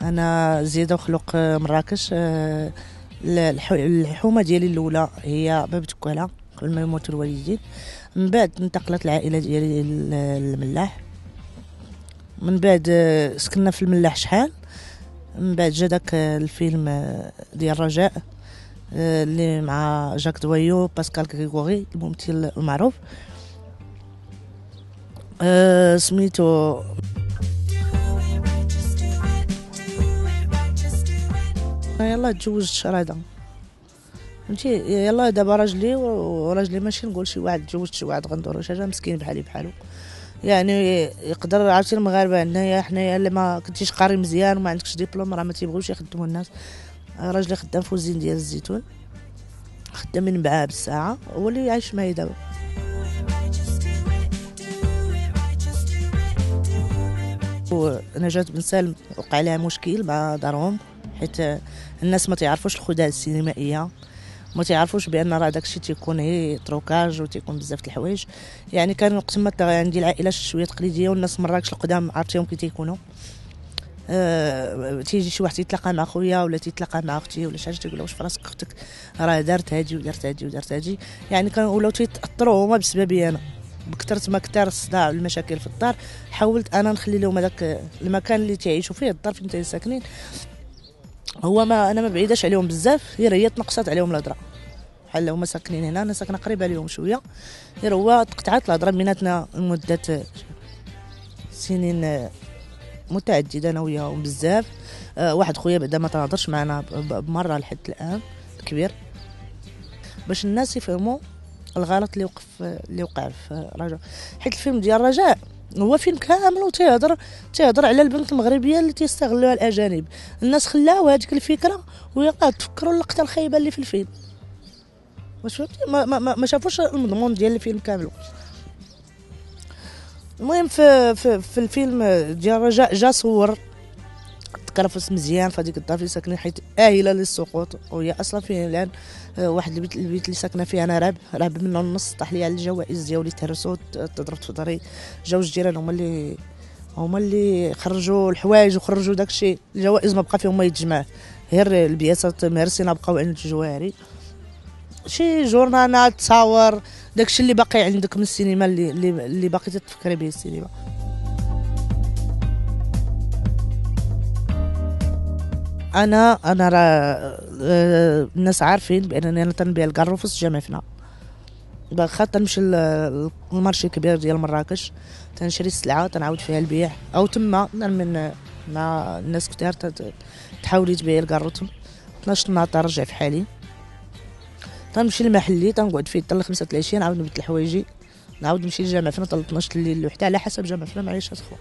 انا زياده خلق مراكش. الحومه ديالي الاولى هي باب تكواله قبل ما يموتوا الوالدين. من بعد انتقلت العائله ديالي للملاح. من بعد سكننا في الملاح شحال. من بعد جا داك الفيلم ديال الرجاء اللي مع جاك دويو باسكال غريغوري الممثل المعروف. سميتو يلا تزوجت شراده فهمتي. يلا دابا راجلي ماشي نقول شي واحد تزوجت شي واحد غندور شي حاجه مسكين بحالي بحالو. يعني يقدر عرفتي المغاربه عندنا حنايا اللي ما كنتيش قاري مزيان وما عندكش ديبلوم راه ما تيبغيوش يخدموا الناس. راجلي خدام في وزين ديال الزيتون، خدامين معاه بالساعه، هو اللي عايش معايا دابا. ونجاة بن سالم وقع لها مشكل مع دارهم، حيت الناس ما تعرفوش الخدع السينمائيه، ما تعرفوش بان راه داكشي تيكون غير تروكاج وتيكون بزاف د الحوايج. يعني كان وقت ما عندي العائله شويه تقليديه والناس مراكش القدام عرفتيهم كي تيكونوا. تيجي شي واحد تيتلاقى مع خويا ولا تيتلاقى مع اختي ولا شي حاجه تيقول واش فراسك اختك راه دارت هادي ودارت هادي ودارت هادي. يعني كانوا ولاو تيتاثروا هما بسببي انا. بكثرت ما كثر الصداع والمشاكل في الدار حاولت انا نخلي لهم هذاك المكان اللي تعيشوا فيه، الدار فين تاي ساكنين هو ما انا ما بعيداش عليهم بزاف، غير هي تنقصات عليهم الهضره. بحال هما ساكنين هنا انا ساكنه قريبه ليهم شويه، غير هو تقطعت الهضره بيناتنا لمده سنين متعدده انا وياهم بزاف. واحد خويا بعدا ما تهضرش معنا بمره لحد الان كبير، باش الناس يفهموا الغلط اللي وقع في رجاء. حيت الفيلم ديال الرجاء هو فيلم كامل وتيهضر على البنت المغربيه اللي تيستغلوها الاجانب. الناس خلاو هذيك الفكره ويلا تفكروا اللقطه الخايبه اللي في الفيلم. واش فهمتي؟ ما شافوش المضمون ديال الفيلم كامل. المهم في الفيلم ديال الرجاء جا صور تكرفس مزيان في هذيك الدار اللي ساكنين، حيت اهله للسقوط وهي اصلا فيه الان واحد البيت اللي ساكنه فيه انا راب منه النص طاح لي على الجوائز ديالي تهرسوا تضربت في ضري. جاو الجيران هما اللي خرجوا الحوايج وخرجوا داكشي. الجوائز ما بقى فيهم ما يتجمع، غير البياسات مهرسين بقاو عند الجواهري. شي جورنالات تصاور داكشي اللي باقي عندك من السينما اللي باقي تفكري به السينما. انا راه الناس عارفين بانني انا تنبيع الكاروفس جامع فينا. باغا تنمشي للمارشي الكبير ديال مراكش تنشري السلعه تنعاود فيها البيع، او تما من مع الناس كثار تحاولي تبيعي الكاروتم 12 نهار ترجع في حالي. تنمشي للمحلي تنقعد فيه حتى 5 العشيه نعاود نبدل حوايجي نعاود نمشي للجامع فينا حتى 12 الليل وحتى على حسب جامع فينا معيشات اخرى.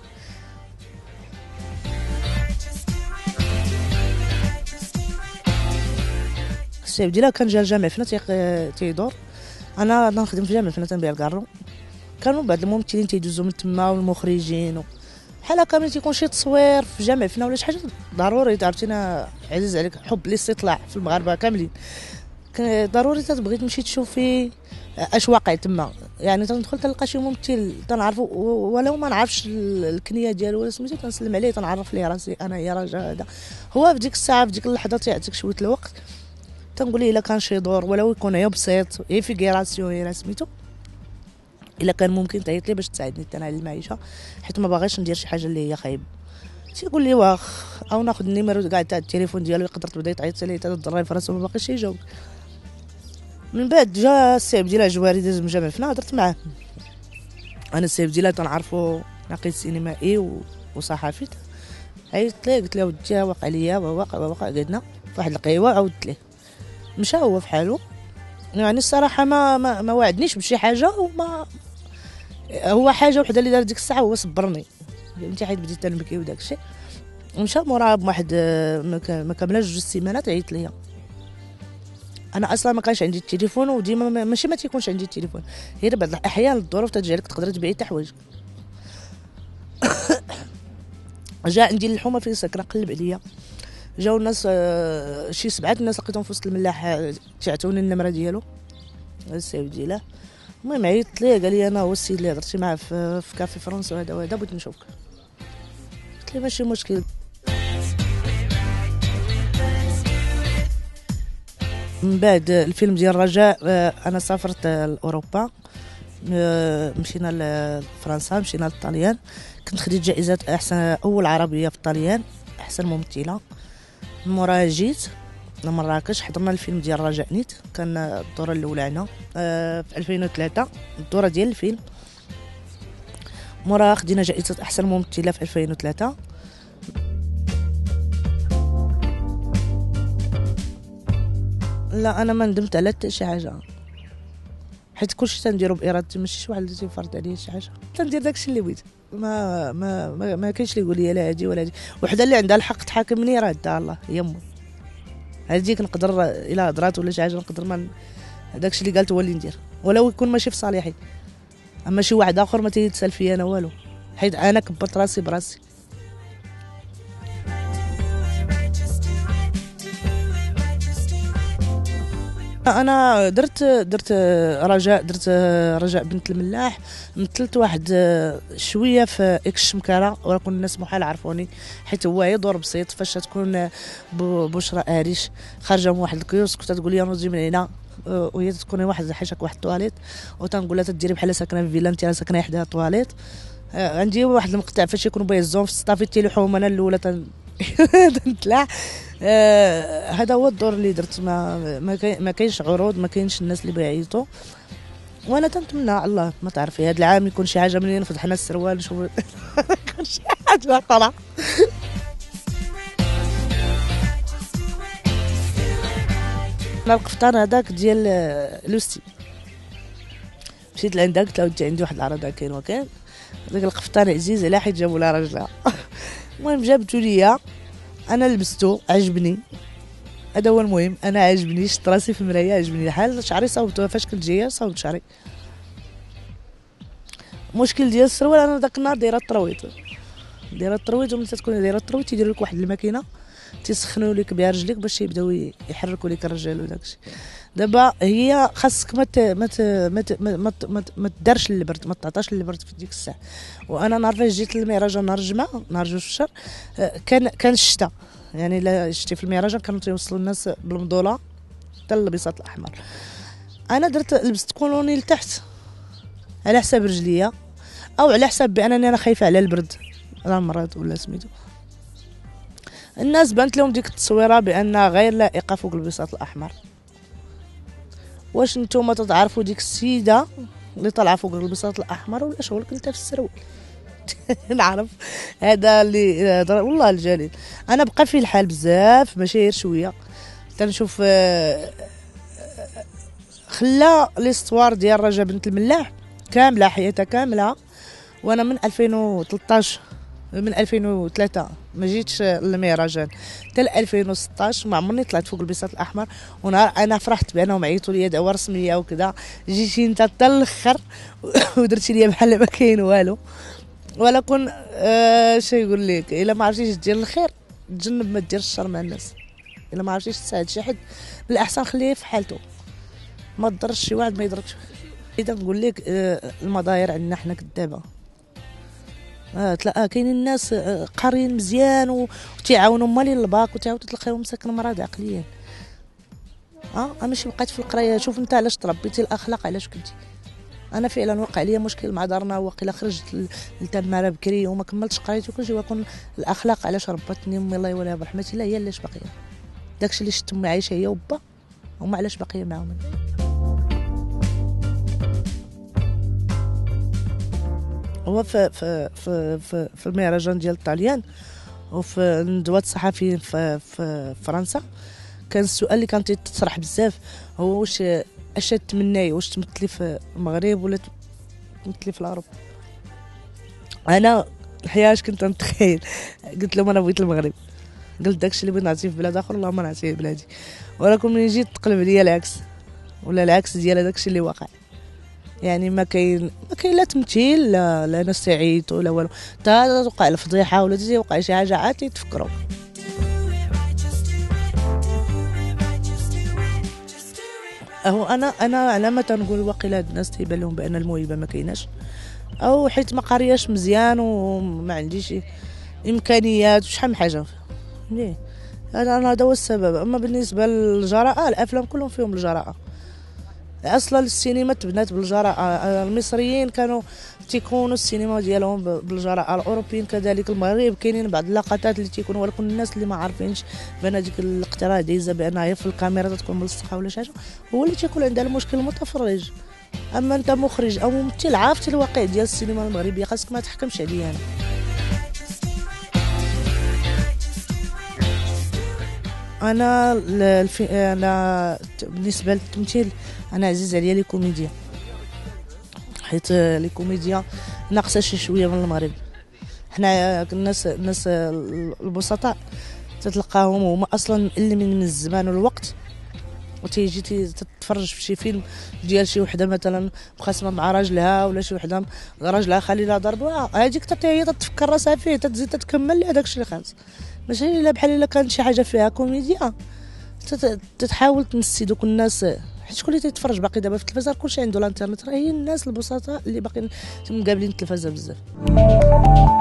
السيف ديالها كان جا الجامع فينا تيدور. انا نخدم في الجامع فينا تنبيع الكارو. كانوا بعض الممثلين تيدوزوا من تما والمخرجين بحال هكا ملي تيكون شي تصوير في الجامع فينا ولا شي حاجه ضروري عرفتينا عزيز عليك حب الاستطلاع في المغاربه كاملين. ضروري تبغي تمشي تشوفي اش واقع تما. يعني تندخل تلقى شي ممثل تنعرفو ولو ما نعرفش الكنيه ديالو ولا سميتو تنسلم عليه تنعرف ليه راسي انا يا راجل هذا. هو في ديك الساعه في ديك اللحظه تيعطيك شويه الوقت تنقول ليه الا كان شي دور ولو يكون غير بسيط غير فيغيراسيون غير سميتو الا كان ممكن تعيط لي باش تساعدني حتى انا على المعيشه، حيت ما باغيش ندير شي حاجه اللي هي خايب. تيقول لي واخ او ناخذ النيميرو كاع تاع التليفون ديالو يقدر تبدا تعيط ليه حتى تضرب في راسو ما باقيش يجاوب. من بعد جا السيب ديال جواري داز مجمع فينا هضرت معاه. انا السيب ديالها تنعرفو ناقد سينمائي وصحفي. عيطت ليه قلت له ودي واقع ليا واقع قعدنا فواحد القهوه عاودت ليه مشى هو في حاله. يعني الصراحه ما وعدنيش بشي حاجه وما هو حاجه وحده اللي دار ديك الساعه هو صبرني فهمتي، حيت بديت نبكي وداك الشيء. مشى مورا بواحد ما كملاش 2 سيمانات عيط ليا. انا اصلا ما كانش عندي التليفون وديما ماشي ما تيكونش عندي التليفون، غير بعض الاحيان الظروف تجعلك تقدر تبيعي حتى حوايج. جا عندي الحومه فين ساكنه قلب عليا، جاو الناس شي 7 الناس لقيتهم في وسط الملاح تعطوني النمره ديالو السيف ديالاه. المهم عيطت ليه قال لي انا هو السيد اللي هضرتي معاه في كافي فرنسا وهذا بغيت نشوفك. قلت لي ماشي مشكل. من بعد الفيلم ديال رجاء انا سافرت لاوروبا، مشينا لفرنسا، مشينا للطليان، كنت خديت جائزة احسن اول عربية في الطليان، احسن ممثلة. موراها جيت لمراكش، حضرنا الفيلم ديال رجاء نيت، كان الدورة الاولى هنا في 2003 الدورة ديال الفيلم. موراها خدينا جائزة احسن ممثلة في 2003. لا انا ما ندمت على حتى شي حاجه، حيت كلشي تنديرو بارادتي، ماشي شي واحد اللي تيفرض عليا شي حاجه، تندير داكشي اللي بغيت. ما كاينش اللي يقول لي لا هادي ولا هادي. وحده اللي عندها الحق تحاكمني راه دها الله، هي امي. هاديك نقدر الا هضرات ولا شي حاجه نقدر ما داكشي اللي قالت هو اللي ندير، ولو يكون ماشي في صالحي. اما شي واحد اخر ما تيتسال فيا انا والو، حيت انا كبرت راسي براسي. انا درت رجاء، درت رجاء بنت الملاح، مثلت واحد شويه في اكس شمكاره، ولكن الناس محال عرفوني حيت هو غير دور بسيط. فاش تكون بشرى اريش خارجه من واحد الكيوسك وتتقول لي نوضي من هنا، وهي تكون واحد حاشاك واحد الطواليت، وتنقول لها تديري بحال ساكنه في فيلا، انت ساكنه حداها الطواليت. عندي واحد المقطع فاش يكونوا بيزون في الصافي تيلوحهم، انا الاولى تنتلاع. هذا هو الدور اللي درت. ما كاينش عروض، ما كاينش الناس اللي بيعيطوا، وانا تنتمنى على الله ما تعرفي هذا العام يكون شي حاجه منين نفضح حنا السروال نشوف يكون شي حاجه اخرى. انا القفطان هذاك ديال لوستي، مشيت لعندها قلت لها انت عندي واحد العرض كاين وكاين، داك القفطان عزيز عليها حيت جابوا لها راجلها. المهم جابتو ليا، انا لبستو عجبني، هذا هو المهم. انا عجبني، شفت راسي في المرايه عجبني الحال. شعري صوبته فاش كنت جايه صوبت شعري. المشكل ديال السروال انا داك النهار دايره الطرويط، وملي تكون دايره الطرويط تيديروا لك واحد الماكينه تيسخنوا لك بها رجليك باش يبداو يحركوا لك الرجال وداكشي. دابا هي خاصك ما تدارش البرد، ما تعطاش البرد في ديك الساعه. وانا نهار فاش جيت للمهرجان نهار الجمعه، نهار 2 في الشهر، كان الشتاء، يعني لا شتي في المهرجان كانوا تيوصلوا الناس بالمضوله حتى البساط الاحمر. انا لبست كولوني لتحت على حساب رجليا، او على حساب بانني انا خايفه على البرد، على المرض ولا سميتو. الناس بانت لهم ديك التصويره بانها غير لائقه فوق البساط الاحمر. واش نتوما تتعرفوا ديك السيده اللي طالعه فوق البساط الاحمر ولا شغلك انت في السروال؟ نعرف هذا اللي والله الجليل. انا بقى في الحال بزاف ماشي غير شويه، تنشوف خلا ليستوار ديال رجا بنت الملاح كامله، حياتها كامله. وانا من 2013 من 2003 ما جيتش للمهرجان حتى 2016 ما عمرني طلعت فوق البساط الاحمر. ونهار انا فرحت بانهم عيطوا لي دعوه رسميه وكذا، جيتي انت حتى الاخر ودرتي لي بحال ما كاين والو. ولكن شي يقول لك، الا ما عرفتيش دير الخير تجنب ما دير الشر مع الناس. الا ما عرفتيش تساعد شي حد بالاحسن خليه في حالته، ما تضرش شي واحد ما يضركش. اذا نقول لك المظاهر عندنا حنا كدابه تلاقى كاينين الناس قاريين مزيان وتيعاونوا مالين الباك، وتعاود تلقاهم مساكن مرض عقليا. ماشي بقيت في القرايه. شوف انت علاش تربيتي الاخلاق، علاش كنتي. انا فعلا وقع لي مشكل مع دارنا، واقيلا خرجت للتماره بكري وما كملتش قرايتي وكلشي، وكون الاخلاق علاش ربتني امي الله يوليها برحمتها الله هي علاش باقيه. داكشي اللي شفت امي عايشه هي وبا، هما علاش باقيه معاهم. هو في المهرجان ديال الطليان وفي ندوات الصحفيين في فرنسا، كان السؤال اللي كان تيطرح بزاف هو واش اش تمناي، واش تمثلي في المغرب ولا تمثلي في العرب. انا الحقيقه اش كنت نتخيل، قلت لهم انا بغيت المغرب، قلت داكشي اللي بغيت نعطيه في بلاد اخر اللهم نعطيه بلادي. ولكن ملي جيت تقلب ليا العكس، ولا العكس ديال داكشي اللي واقع. يعني ما كاين لا تمثيل لا ناس تعيطوا ولا والو، حتى توقع الفضيحه ولا توقع شي حاجه عاد تفكروا. هو انا على ما تنقول واقيلا هاد الناس تيبان لهم بان الموهبه ما كايناش، او حيت ما قارياش مزيان وما عنديش امكانيات وشحال من حاجه. ليه انا هذا هو السبب. اما بالنسبه للجراءه، الافلام كلهم فيهم الجراءه. اصلا السينما تبنات بالجراءه. المصريين كانوا تيكونوا السينما ديالهم بالجراءه، الاوروبيين كذلك. المغرب كاينين بعض اللقطات اللي تيكونوا، ولكن الناس اللي ما عارفينش بان هذيك الاقتراح دايزه بانها هي في الكاميرا تكون ملصقه ولا شي حاجه، هو اللي تيكون عنده المشكل المتفرج. اما انت مخرج او ممثل عارف الواقع ديال السينما المغربيه، خاصك ما تحكمش عليا انا بالنسبه للتمثيل انا عزيز عليا لي كوميديا، حيت لي كوميديا ناقصه شي شويه من المغرب. حنا الناس البسطاء تتلقاهم هما اصلا مألمين من الزمان والوقت، وتيجي تتفرج في شي فيلم ديال شي وحده مثلا مخاصمه مع راجلها، ولا شي وحده راجلها خالي لها ضربها، هذيك هي تتفكر راسها فيه، تتزيد تتكمل هذاك الشيء اللي خاص. ماشي الا بحال الا كانت شي حاجه فيها كوميديا تتحاول تنسي دوك الناس. حيت شكون اللي تيتفرج باقي دابا في التلفازه؟ كلشي عنده الانترنت، راه هي الناس البسطاء اللي باقيين مقابلين التلفازه بزاف.